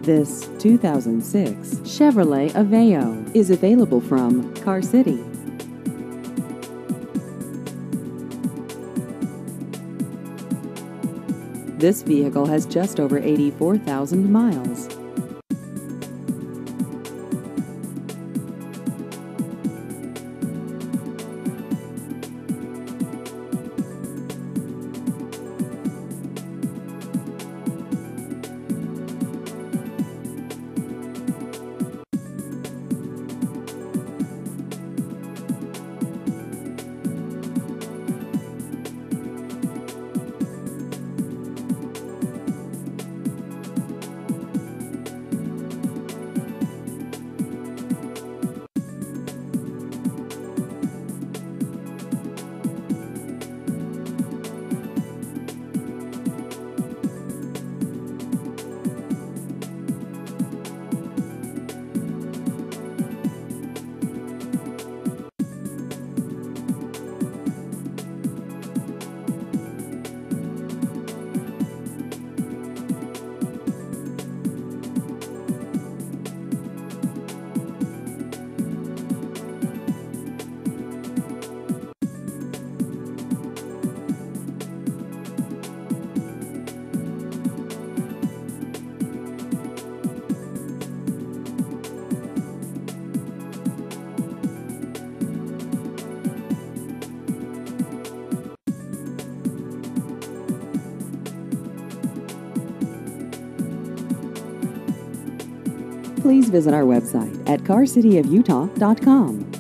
This 2006 Chevrolet Aveo is available from Car City. This vehicle has just over 84,000 miles. Please visit our website at carcityofutah.com.